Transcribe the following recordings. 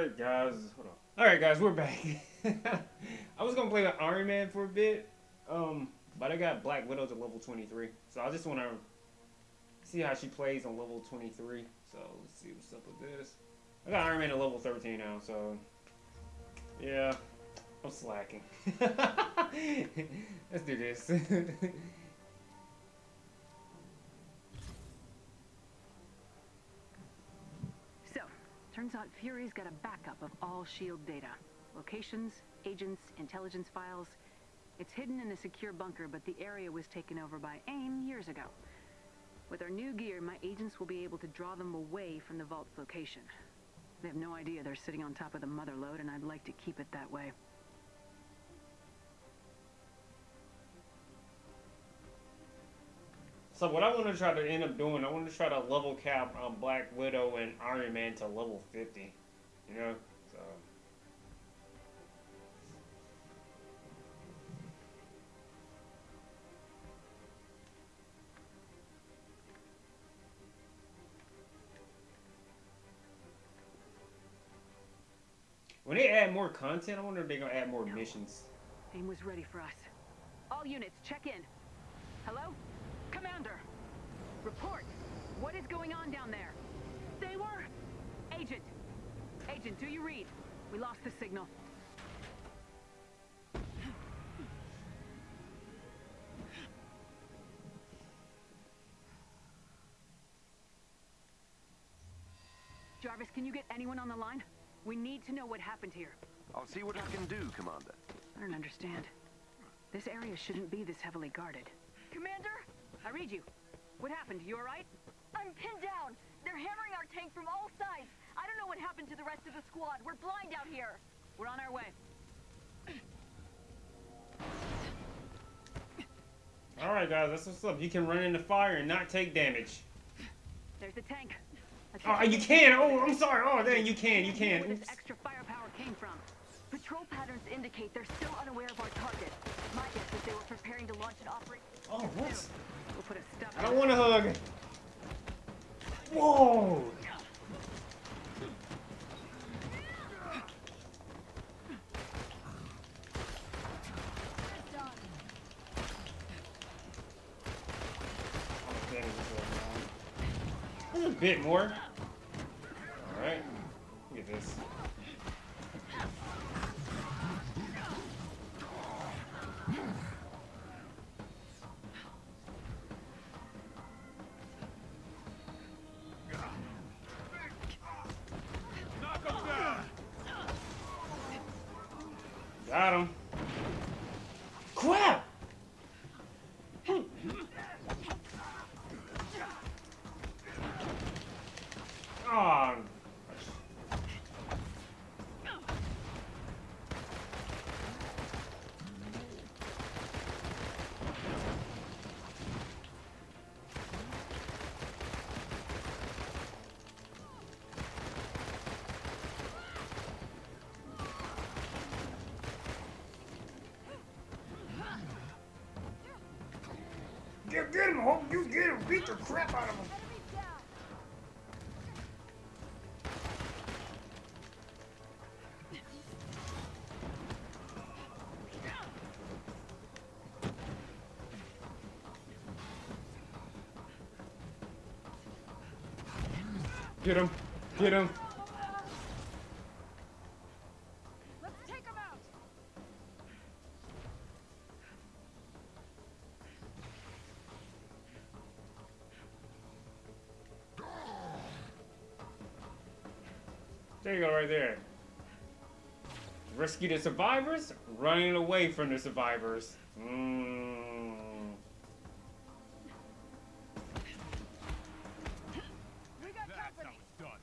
Alright, guys. Hold on. Alright, guys, we're back. I was gonna play with Iron Man for a bit, but I got Black Widow to level 23. So I just wanna see how she plays on level 23. So let's see what's up with this. I got Iron Man at level 13 now, so yeah, I'm slacking. Let's do this. So, turns out Fury's got a backup of all SHIELD data. Locations, agents, intelligence files. It's hidden in a secure bunker, but the area was taken over by AIM years ago. With our new gear, my agents will be able to draw them away from the vault's location. They have no idea they're sitting on top of the mother lode, and I'd like to keep it that way. So what I want to try to end up doing, I want to try to level cap Black Widow and Iron Man to level 50. You know, so. When they add more content, I wonder if they're gonna add more missions. AIM was ready for us. All units, check in. Hello? Commander! Report! What is going on down there? They were... Agent! Agent, do you read? We lost the signal. Jarvis, can you get anyone on the line? We need to know what happened here. I'll see what I can do, Commander. I don't understand. This area shouldn't be this heavily guarded. Commander? I read you. What happened? You alright? I'm pinned down. They're hammering our tank from all sides. I don't know what happened to the rest of the squad. We're blind out here. We're on our way. Alright guys, that's what's up. You can run into fire and not take damage. There's the tank. Oh, you can! Oh, I'm sorry. Oh, dang, you can. Where Oops. this extra firepower came from. Patrol patterns indicate they're still unaware of our target. My guess is they were preparing to launch an operation. Oh, what? We'll put a stop. I don't want to hug. Whoa! There's a bit more. Alright. Look at this. Got him. Crap! Oh. Get him, Hulk! You get him! Beat the crap out of him! Get him! Get him! Let's take them out. There you go, right there. Rescue the survivors, running away from the survivors. We got company.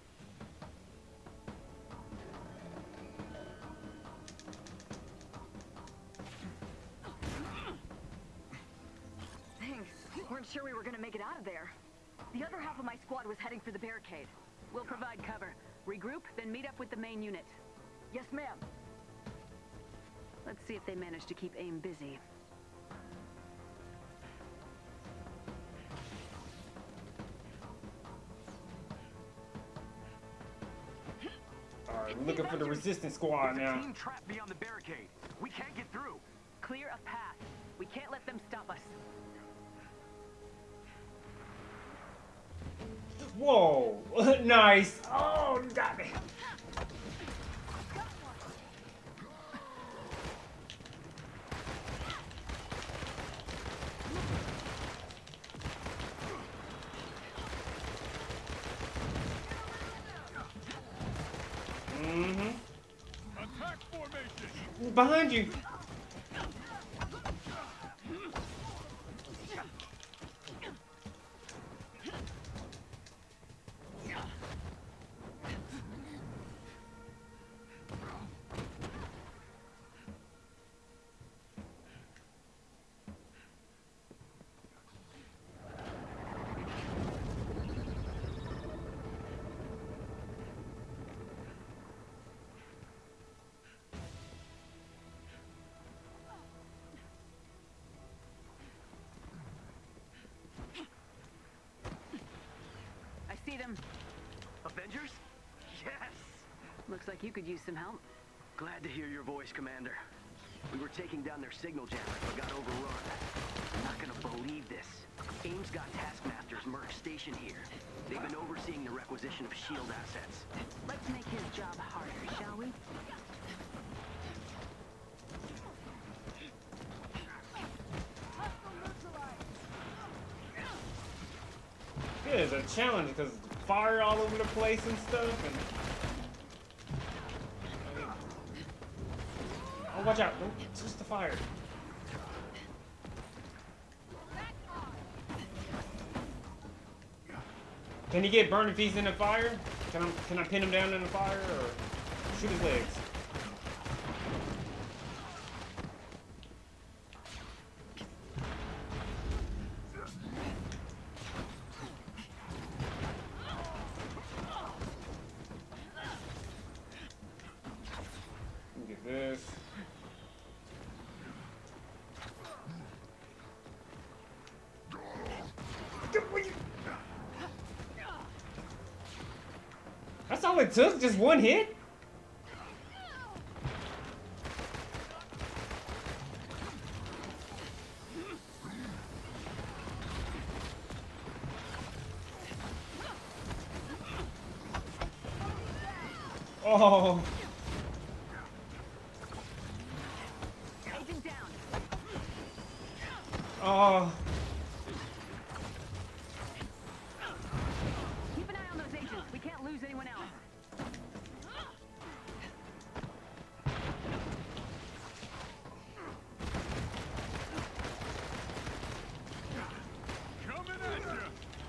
Thanks. Weren't sure we were gonna make it out of there. The other half of my squad was heading for the barricade. We'll provide cover. Regroup, then meet up with the main unit. Yes, ma'am. Let's see if they manage to keep AIM busy. Alright, we're looking for the resistance squad There's a now. team trapped beyond the barricade. We can't get through. Clear a path. We can't let them stop us. Whoa! Nice! Oh, you got me! Attack formation. Behind you! I see them. Avengers? Yes! Looks like you could use some help. Glad to hear your voice, Commander. We were taking down their signal jammer, but got overrun. I'm not gonna believe this. AIM's got Taskmaster's merc stationed here. They've been overseeing the requisition of SHIELD assets. Let's make his job harder, shall we? It is a challenge because fire all over the place and stuff. And... oh, watch out! Don't touch the fire. Can he get burned if he's in the fire? Can I pin him down in the fire or shoot his legs? Get this. That's all it took? Just one hit? Oh. Agent down. Oh. Keep an eye on those agents. We can't lose anyone else. Coming at you.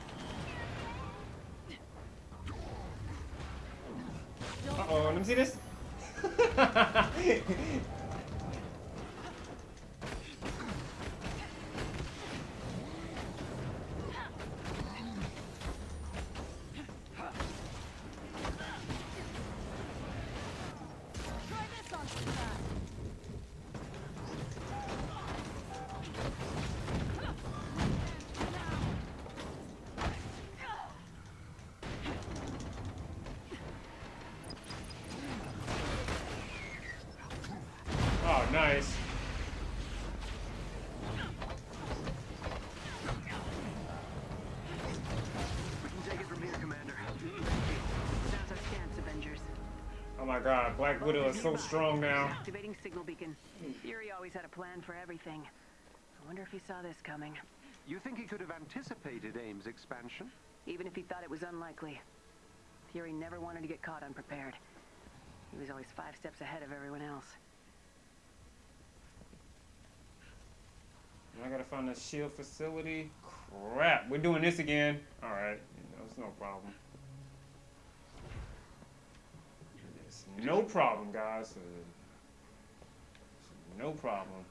Uh-oh, let me see this. Try this on some guy. Oh, nice. We can take it from here, Commander. That's our chance, Avengers. Oh my god, Black Widow is so strong now. Activating signal beacon. Fury always had a plan for everything. I wonder if he saw this coming. You think he could have anticipated AIM's expansion? Even if he thought it was unlikely. Fury never wanted to get caught unprepared. He was always 5 steps ahead of everyone else. I gotta find a shield facility. Crap, we're doing this again. Alright, it's no problem. It's no problem, guys. No problem.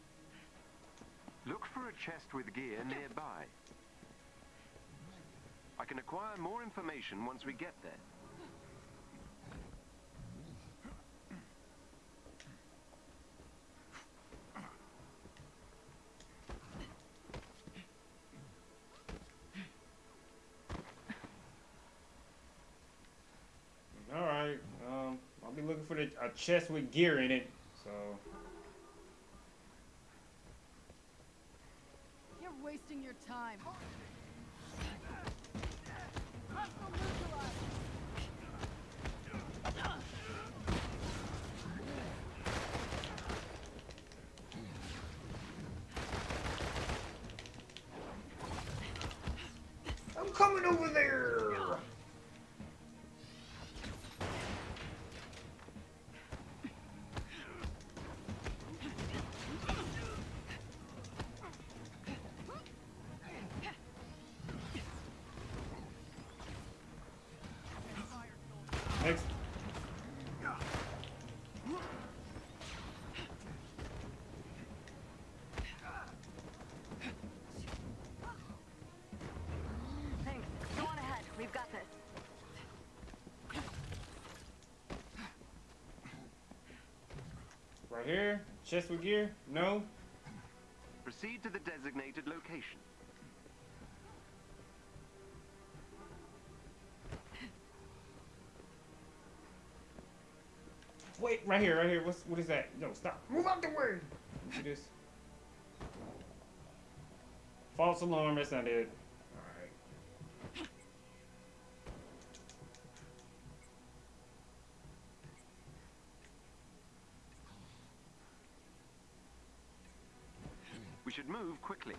Look for a chest with gear nearby. I can acquire more information once we get there. Alright, I'll be looking for a chest with gear in it, so... You're wasting your time. I'm coming over there! Next. Thanks. Go on ahead. We've got this. Right here? Chest with gear? No? Proceed to the designated location. Wait, right here, right here. What is that? No, stop. Move out the way! Look at this. False alarm, that's not it. Alright. We should move quickly.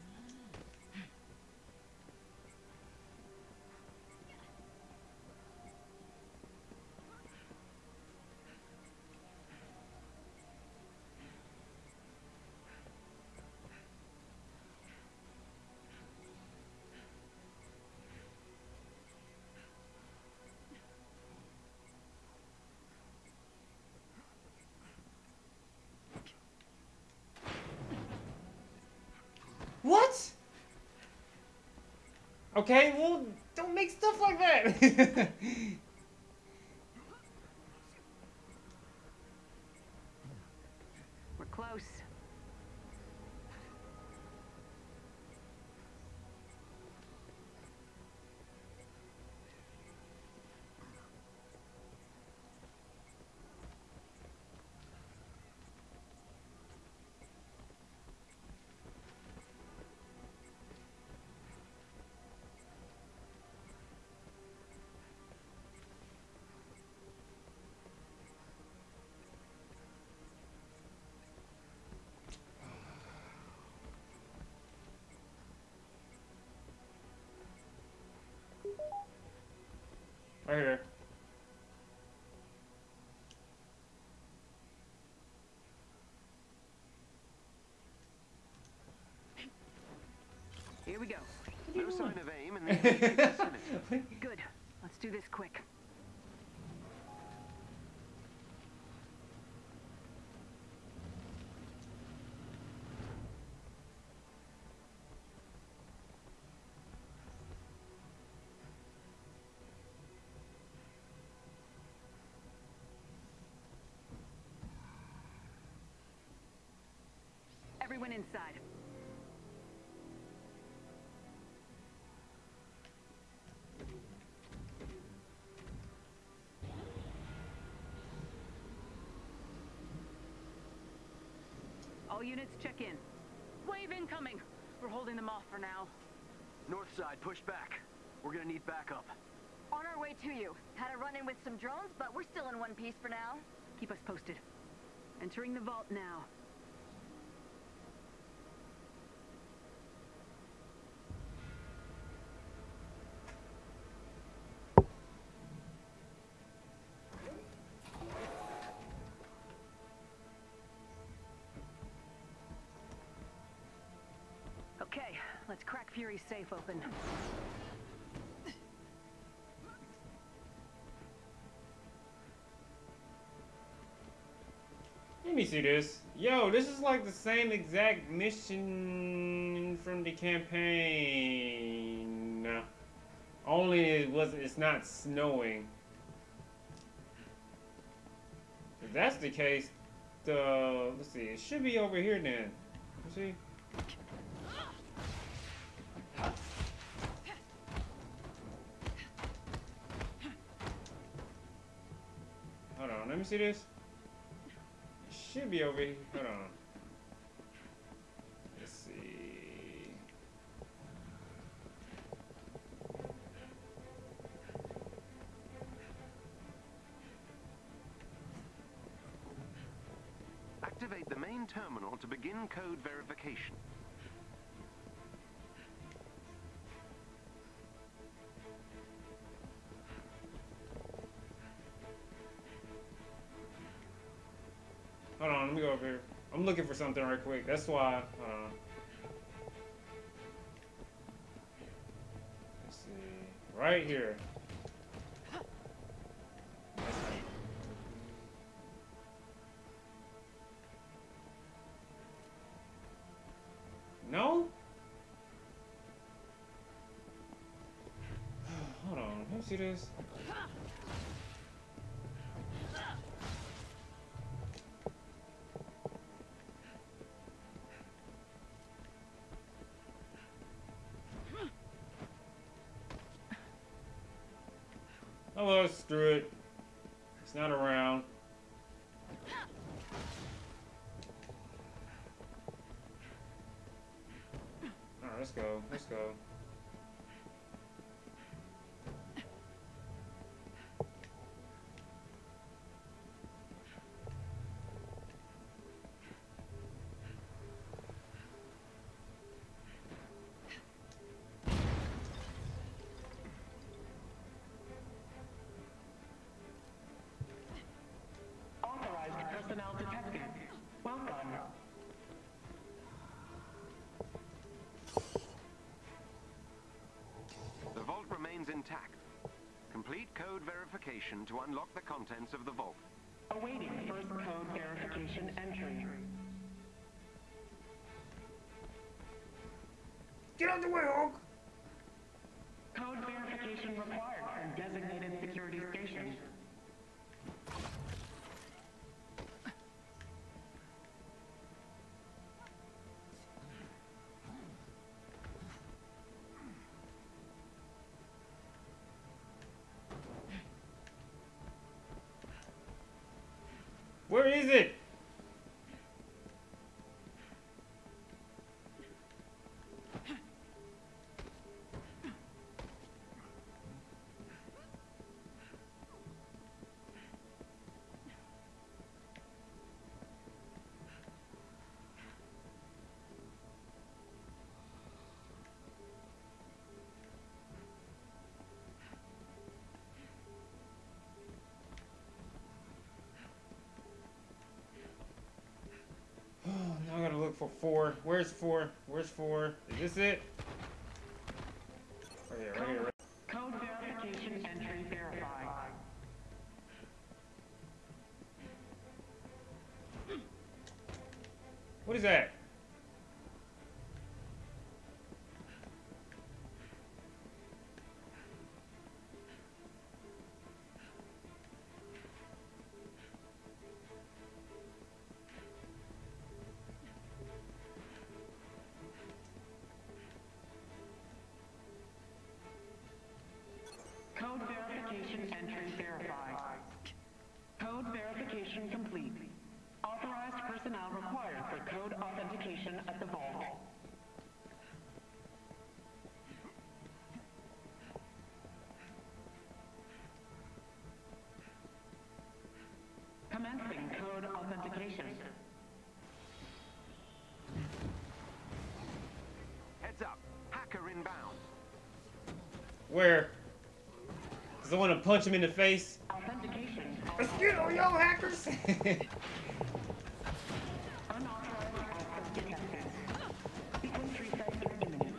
What? Okay, well, don't make stuff like that. We're close. Right here. Here we go. No sign of aim in the immediate vicinity. Good. Let's do this quick. Everyone inside. All units check in. Wave incoming. We're holding them off for now. North side, push back. We're gonna need backup. On our way to you. Had a run-in with some drones, but we're still in one piece for now. Keep us posted. Entering the vault now. Okay, let's crack Fury's safe open. Let me see this. Yo, this is like the same exact mission from the campaign. Only it's not snowing. If that's the case, let's see, it should be over here then. Let's see. Hold on, let me see this. It should be over here. Hold on. Let's see. Activate the main terminal to begin code verification. Hold on, let me go over here. I'm looking for something right quick. That's why. Let's see. Right here. No? Hold on. Let me see this. Oh well, screw it. It's not around. Alright, let's go. Let's go. Authorized personnel detected. Welcome. The vault remains intact. Complete code verification to unlock the contents of the vault. Awaiting first code verification entry. Get out the way, Hulk! Code verification required from designated security station. Where is it? Now I gotta look for 4. Where's 4? Where's 4? Is this it? Right here, right here. Code verification entry verified. What is that? Code verification entry verified. Code verification complete. Authorized personnel required for code authentication at the vault. Commencing code authentication. Heads up. Hacker inbound. Where? Cause I want to punch him in the face. Authentication. Let's get on, yo, hackers! Unauthorized access detected. Sequence reset is imminent.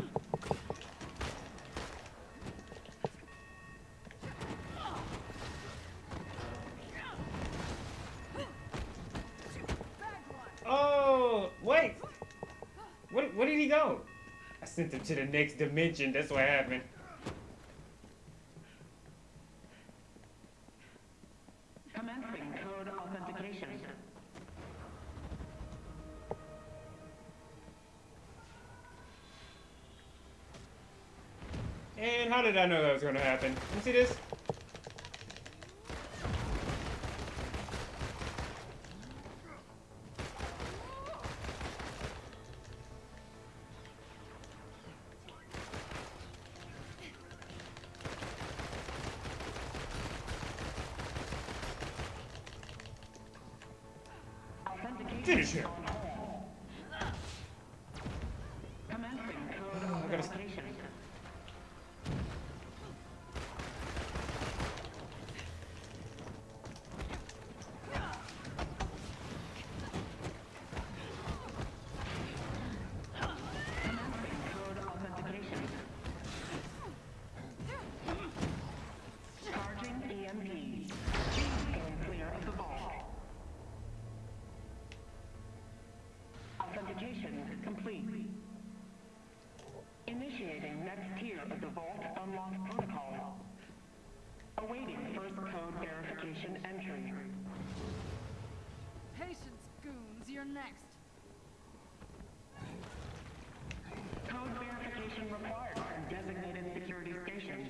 Oh, wait! Where did he go? I sent him to the next dimension. That's what happened. And how did I know that was going to happen? You see this? Finish him. Commencing code I gotta authentication. Commencing code authentication. Charging EMP. Going clear of the vault. Authentication complete. Initiating next tier of the Vault Unlock protocol. Awaiting first code verification entry. Patience, goons. You're next. Code verification required from designated security station.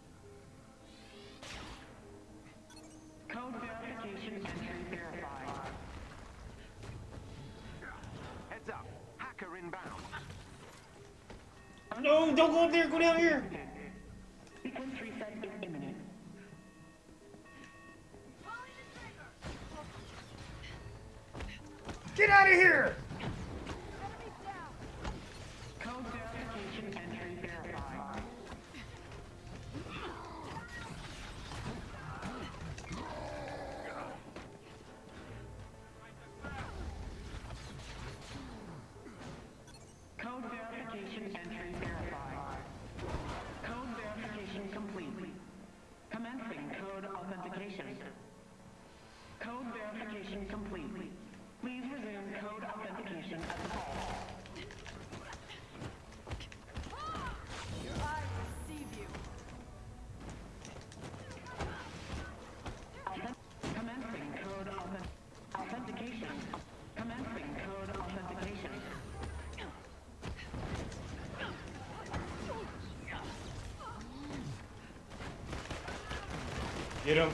Code verification entry verified. Heads up. Hacker inbound. No, don't go up there. Go down here. Sequence reset is imminent. Get out of here. Code verification entry verified. Code verification entry verified. Code verification complete. Commencing code authentication. Code verification complete. Please resume code authentication at the vault. I receive you. Commencing code authentication. Commencing code authentication. Get him.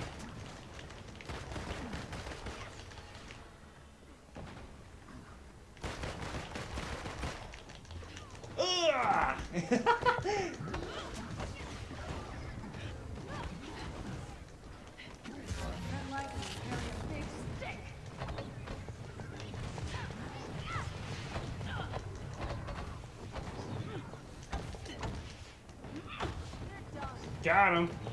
Ugh! Red lightning carry a big stick. They're done. Got him. Tanks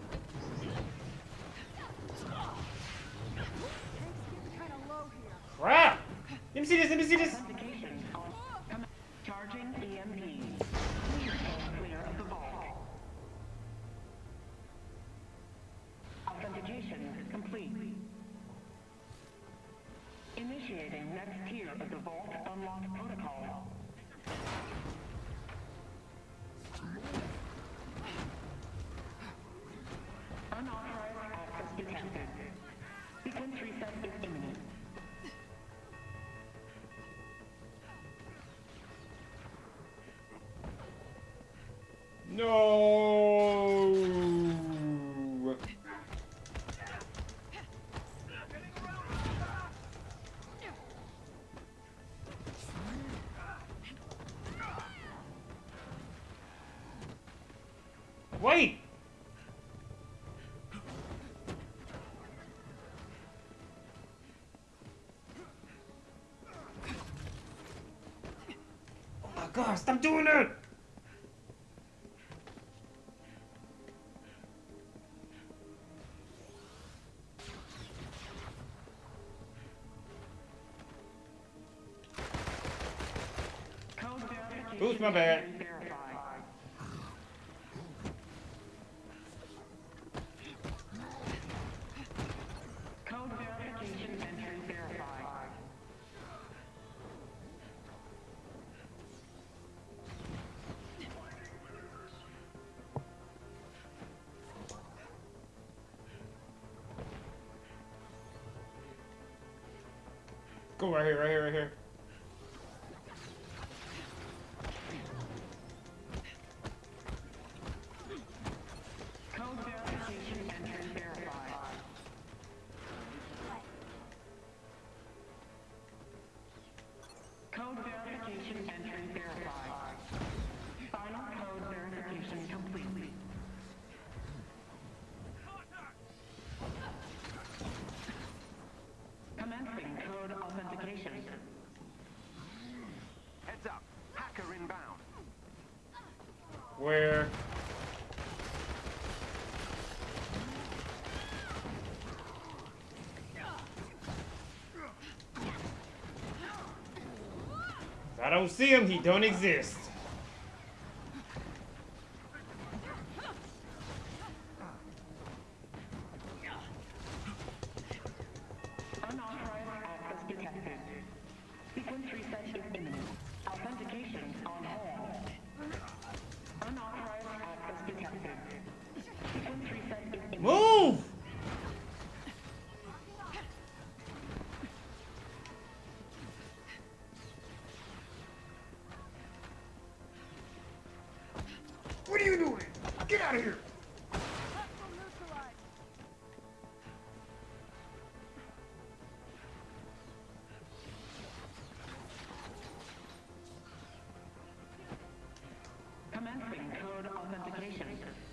getting kind of low here. Crap! Let me see this. Let me see this. Authentication on. Charging EMP. Please go clear of the vault. Authentication complete. Initiating next tier of the Vault Unlock protocol. Unauthorized access detected. Sequence reset is imminent. No. Wait. Oh my God! Stop doing that. Code verification. Oops, my bad. Verified. Code verification entry verified. Go right here, right here, right here. Where? If I don't see him, he don't exist. Unauthorized access detected. Sequence reset is imminent. Authentication on hold. Unauthorized access detected. Sequence reset is imminent. Move! What are you doing? Get out of here! Hostile neutralized. Commencing code authentication.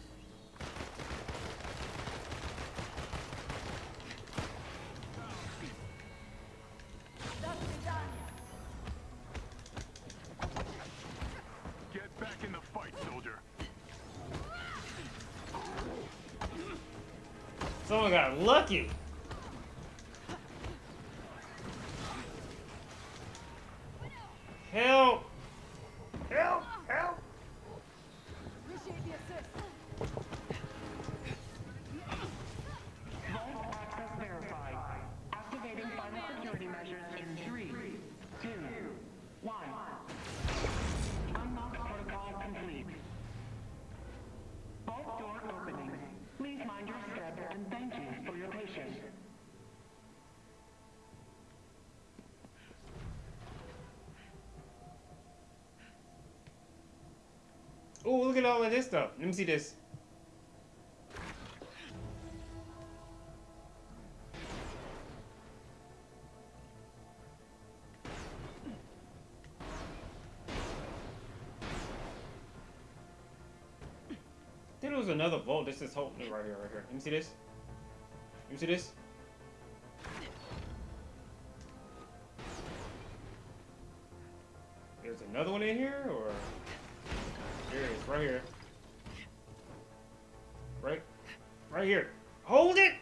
That's done. Get back in the fight, soldier. Someone got lucky. Help! Help! Help! Initiate the assist. Vault access verified. Activating final security measures in 3, 2, 1. Unlock protocol complete. Vault door opening. Please mind your step and thank you for your patience. Oh, look at all of this stuff. Let me see this. I think there was another vault. This is holding right here, right here. Let me see this. Let me see this. There's another one in here, or here it is, right here. Right here. Hold it!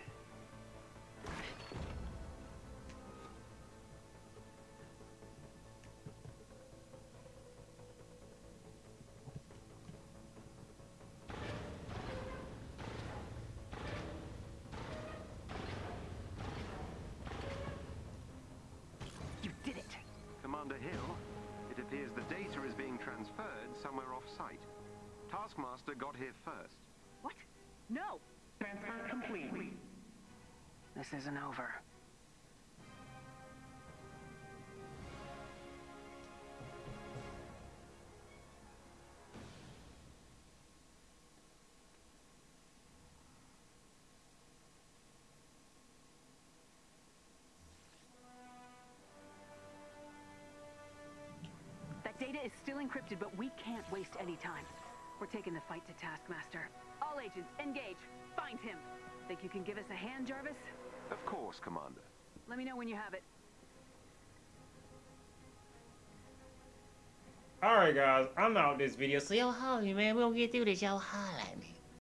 You did it! Commander Hill, it appears the data is being transferred somewhere off-site. Taskmaster got here first. What? No! Transfer complete. This isn't over. That data is still encrypted, but we can't waste any time. We're taking the fight to Taskmaster. All agents, engage. Find him. Think you can give us a hand, Jarvis? Of course, Commander. Let me know when you have it. Alright guys, I'm out this video, so yo holler at me, man. We don't get through this, yo holler at me.